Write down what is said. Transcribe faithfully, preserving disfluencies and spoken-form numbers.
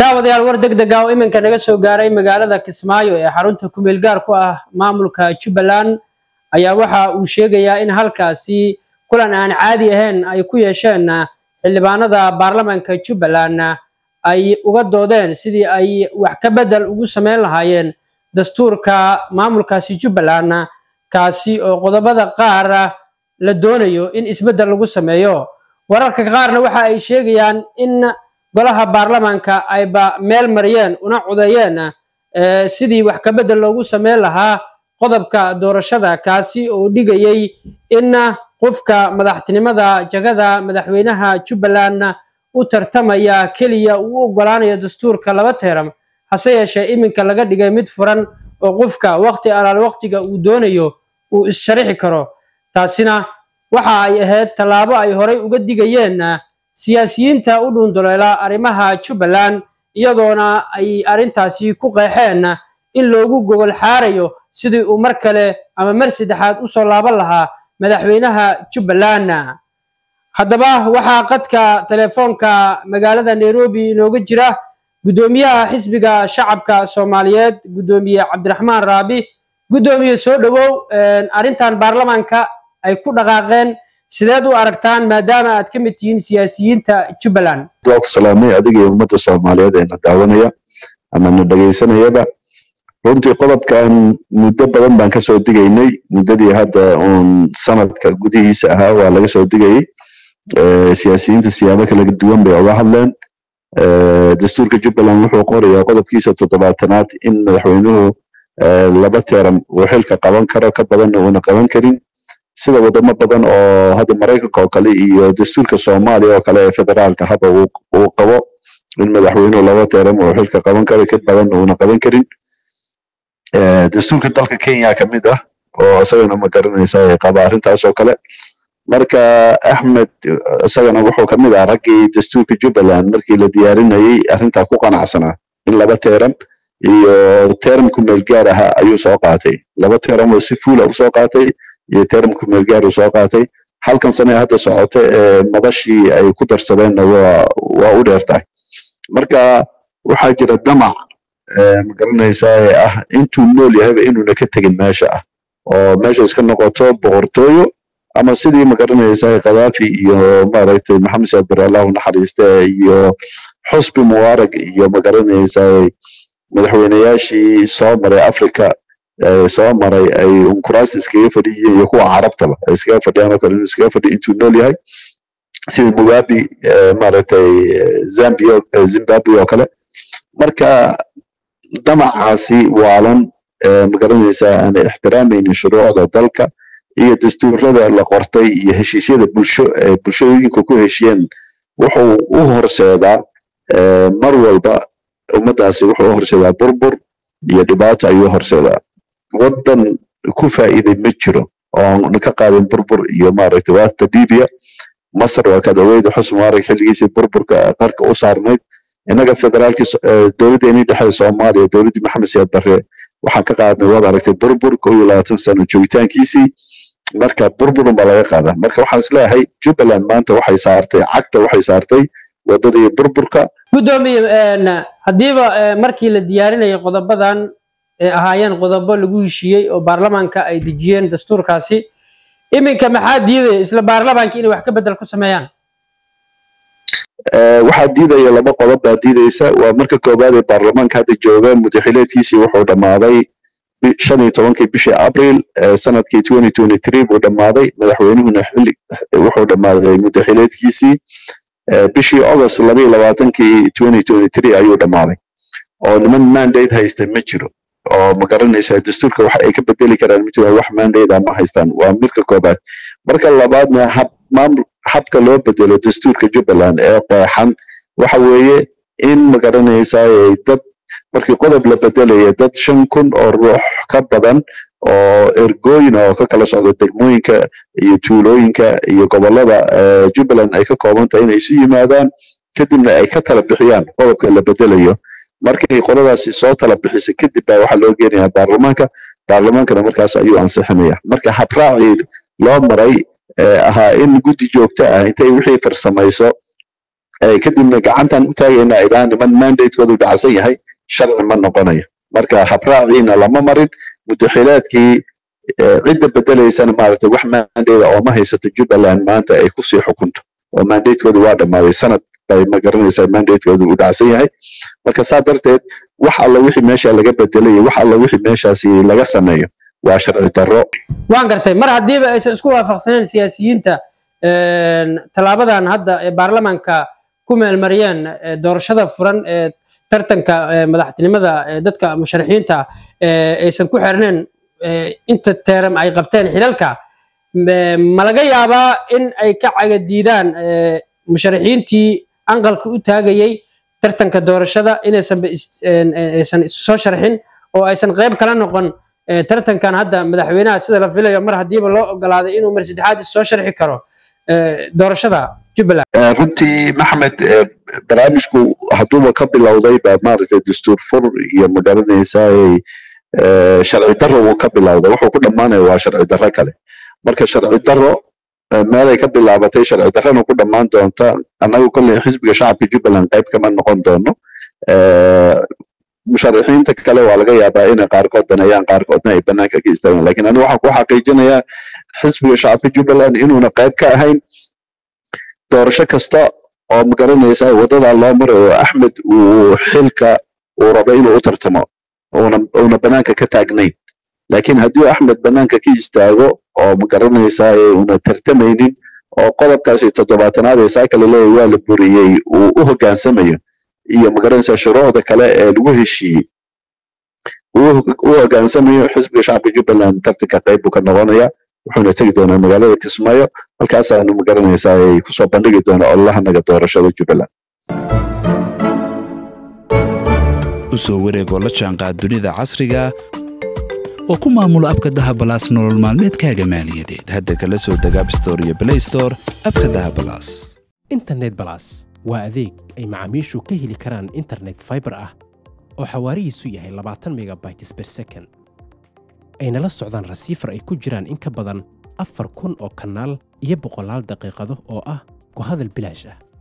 daawadayaal war degdeg ah oo iminka naga soo gaaray magaalada Kismaayo ee xarunta ku meel gaar ku ah maamulka Jubbaland ayaa waxa uu sheegayaa in halkaasi kulan aan caadi ahayn ay ku yeesheen xildhibaanada baarlamaanka Jubbaland ay uga doodeen sidii ay wax ka bedel ugu sameyn lahaayeen dastuurka maamulkaasi Jubbaland kaasi oo qodobada qaar la doonayo in isbedel lagu sameeyo wararka qaarna waxa ay sheegayaan in golaha baarlamaanka ay ba meel mariyeen una codeeyeen sidii wax ka bedel loogu sameyn lahaa qodobka doorashada kaasi oo dhigayay in qofka madaxtinimada jagada madaxweynaha Jubbaland u tartamaya kaliya uu ogolaanayo dastuurka laba teeram hase yeeshee iminka laga dhigay mid furan oo qofka waqti alaal waqtiga uu doonayo uu isharixi karo taasina waxa ay ahayd talaabo ay horay uga digayeen siyaasiyiinta u dhunduleela arrimaha Jubbaland iyadoona ay arintaasi ku qeexeen in loogu gogol xaarayo sidii uu mar kale ama mar saddexaad u soo laaban lahaa madaxweynaha Jubbaland haddaba waxa qadka telefoonka magaalada Nairobi inooga jira gudoomiyaha xisbiga shacabka Soomaaliyeed gudoomiye Cabdiraxmaan Raabi gudoomiye soo dhawow arintan baarlamaanka ay ku dhaqaaqeen sideed u aragtaan maadaama aad ka mid tihiin siyaasiyiinta Jubbaland waa ku salaamay adiga iyo ummadda Soomaaliyeed ee daawanaya ama dhageysanayaba runtii qodobkan muddo badan baan ka soo digaynay muddadii hadda on sanadka gudihiisa ahaa waa laga soo digayay siyaasiyiinta siyaabo kala duwan bay uga hadleen dastuurka Jubbaland wuxuu qorayaa qodobkiisa toddobaatanaad in madaxweynuhu laba teeram uu xilka qaban karo ka badan oo qaban karin sida wadamo badan oo hadda Mareykanka oo kale iyo dastuurka Soomaaliya oo kale ee federaalka haba uu qabo in madaxweynuhu laba teeram uu xilka qaban karo ka badan oo qaban karin dastuurka dalka Kenya ka mid ah oo asagana ma garanaysaa qaba arintaas oo kale marka Ahmed asagana wuxuu ka mid ah ragii dastuurka Jubbaland markii la diyaarinayay arinta ku qanacsanaa in laba teeram iyo teeram ku meel gaar ah ayuu soo qaatay laba teeram oo si fuul ah u soo qaatay iyo teeram ku meel gaar u soo qaatay halkan sano hadda socoto ee madashii ay ku darsadeen waa waa u dheertay marka waxa jira damac ma garanaysaa ah intuu nool yahay inuu ka tagin meesha ah oo meesha iska noqoto boqortooyo ama sidii ma garanaysaa Qadaafi iyo maaragtay Maxamed Saad Barre Allah naxariiste iyo xusbi muwaarag iyo ma garanaysaa madaxweynayaashii soo maray Afrika soo maray ay unkuraas iskaga fadhiyeen iyo kuwa carabtaba iskaga fadhiyaan kale iskaga fadhiyo intuu nool yahay sida Mugabe maaragtay Zambia Zimbabwe oo kale marka damacaasi waalan ma garanaysaa aan ixtiraamaynin shuruucda dalka iyo dastuurada la qortay iyo heshiisyada bulsho ee bulshooyinka ku heshiyeen wuxuu u horseedaa mar walba ummadaasi wuxuu u horseedaa burbur iyo dhibaato ayuu horseedaa wadan ku faa'iiday ma jiro oo ka qaadan burbur iyo maaragtay waata Liibiya Masar waa ka daweydo xusn mubarak xilligiisii burburka qarka u saarnayd inaga federaalka dawladda dhexe Soomaaliya dawladda Maxamed Saad Barre waxaan ka qaadnay wada aragtay burbur koob iyo labaatan sano joogitaankiisii marka burbur ma laga qaadaa marka waxaan isleeyahay Jubbaland maanta waxay saartay cagta waxay saartay wadadii burburka gudoomiye hadiiba markii la diyaarinayo qodobadan ee ahaayeen qodobo lagu heshiiyay oo baarlamaanka ay dejiyeen dastuurkaasi iminka maxaa diiday isla baarlamaanka inay wax ka bedel ku sameeyaan waxa diidaya laba qodob baa diidaysa waa marka koobaad ee baarlamaanka hadda jooga muddaxileedkiisii wuxuu dhamaaday shan iyo tobankii bishii Abriil sanadkii twenty twenty-three buu dhamaaday madaxweynuhuna xilli wuxuu dhamaaday muddaxileedkiisii bishii August laba iyo labaatankii twenty twenty-three ayuu dhamaaday oo niman mandate haysta ma jiro oo ma garanaysaa dastuurka waxa ay ka bedeli karaan mid wax mandate ma haystaan waa marka koobaad marka labaadna hab maamul habka loo bedelo dastuurka Jubbaland ee qeexan waxa weeye in ma garanaysaa dad markii qodob la bedelayo dad shan kun oo ruux ka badan oo ergooyin oo ka kala socdo degmooyinka iyo tuulooyinka iyo gobolada Jubbaland ay ka kooban tahay inay isu yimaadaan kadibna ay ka tala bixiyaan qodobka la bedelayo markii qoladaasi soo tala bixisay kadib baa waxa loo geenayaa baarlamaanka baarlamaankana markaas ayuu ansixinayaa marka habraaci loo maray ahaa in guddi joogto ah intay wixii farsamayso kadibna gacantan u taagayna ilaa niman mandate-koodu dhacsan yahay sharci ma noqonayo marka habraaciina lama marin mudaxilaadkii cidda bedelaysana maaragtay wax mandate oo ma haysato Jubbaland maanta ay ku sii xukunto oo mandate-koodu waa dhamaaday sanad bay ma garanaysaa mandate-koodu u dhacsan yahay marka saa darteed wax alla wixii meesha laga bedelay wax alla wixii meeshaasi laga sameeyo waa sharci darro waan gartay mar hadiiba ay isku waafaqsaneen siyaasiyiinta een talaabadan hadda ee baarlamaanka ku meel mariyeen doorashada furan ee tartanka madaxtinimada dadka musharaxiinta ee aysan ku xirneen inta teeram ay qabteen xilalka ma laga yaabaa in ay ka cagadiidaan musharaxiintii anqalka u taagayay tartanka doorashada inaysan aysan soo sharxin oo aysan qayb kala noqon tartankan hadda madaxweynaha sida la filayo mar hadiiba loo ogolaaday inuu mar saddexaad soo sharxi karo doorashada Jubbaland runtii Maxamed barnaamijku hadduu ka bilowday baa maaragtay dastuur fur iyo magaranaysaa sharci darro uu ka bilowday wuxuu ku dhamaanayaa waa sharci darro kale marka sharci darro meel ay ka bilaabatay sharci darrona ku dhamaan doonta annagu kulli xisbiga shacabka Jubbaland qayb kama noqon doono musharaxiinta kale waa laga yaabaa in qaarkood danayaan qaarkoodna ay banaanka ka istaagaan laakiin anigu waxaan ku xaqiijinayaa xisbiga shacabka Jubbaland inuuna qayb ka ahayn doorasho kasta oo magaranaysa wadada loo marayo Axmed uu xilka uu rabo inuu u tartamo una una banaanka ka taagnayn laakiin haddii Axmed banaanka ka istaago oo magaranaysa una tartamaynin oo qodobkaasi toddobaatanaad ee saakale leeyahay waa la buriyay uu u hoggaansamayo iyo magaranaysa shuruucda kale ee lagu heshiiyey uu u hoggaansamayo xisbiga shacabka Jubbaland tartanka qayb uu ka noqonayaa wuxuuna tagi doonaa magaalada Kismaayo halkaas aanu magaranaysaa ay ku soo bandhigi doona olaha naga doorashada Jubbaland u soo wareego la jaanqaad dunida casriga oo ku maamulo abka Dahab Plus nolol maalmeedkaaga maaliyadeed hadda kala soo deg App Store iyo Play Store abka Dahab Plus Internet Plus waa adeeg ay macaamiishu ka heli karaan internet fiber ah oo xawaarihiisu yahay labaatan megabytes per second ayna la socdaan rasiifar ay ku jiraan in ka badan afar kun oo kanaal iyo boqolaal daqiiqado oo ah ku hadal bilaash ah